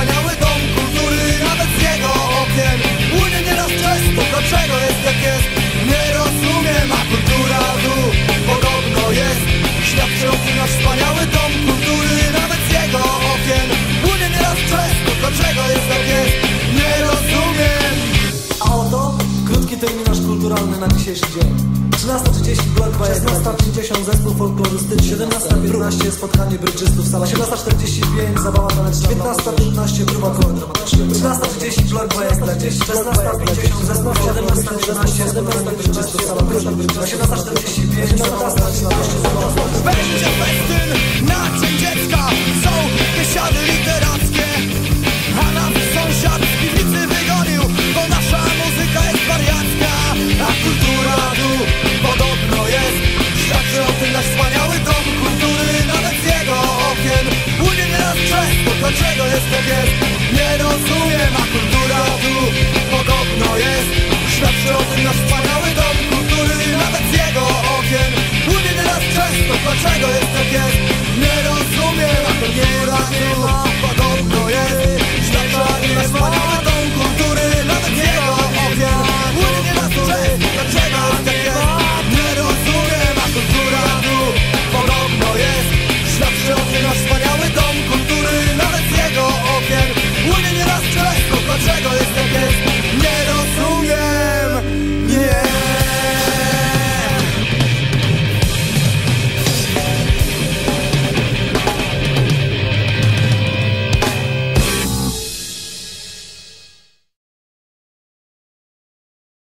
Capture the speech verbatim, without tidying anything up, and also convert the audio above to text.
wspaniały dom kultury, nawet z jego okien płynie nieraz często. Dlaczego jest jak jest? Nie rozumiem, a kultura tu podobno jest. Świadczy o tym nasz wspaniały dom kultury, nawet z jego okien płynie nieraz często. Dlaczego jest jak jest? Nie rozumiem. A oto krótki terminarz kulturalny na dzisiejszy dzień. Trzynasta trzydzieści blok dwa, szesnasta pięćdziesiąt zespół folklorystyczny, siedemnasta piętnaście spotkanie brydżystów, sala osiemnasta czterdzieści pięć zabawa taneczna, dziewiętnasta piętnaście próba koła, trzynasta trzydzieści blok dwa, szesnasta pięćdziesiąt zespół, siedemnasta piętnaście spotkanie brydżystów, sala osiemnasta czterdzieści pięć zabawa taneczna. Będzie festyn na Dzień Dziecka, są biesiady literackie.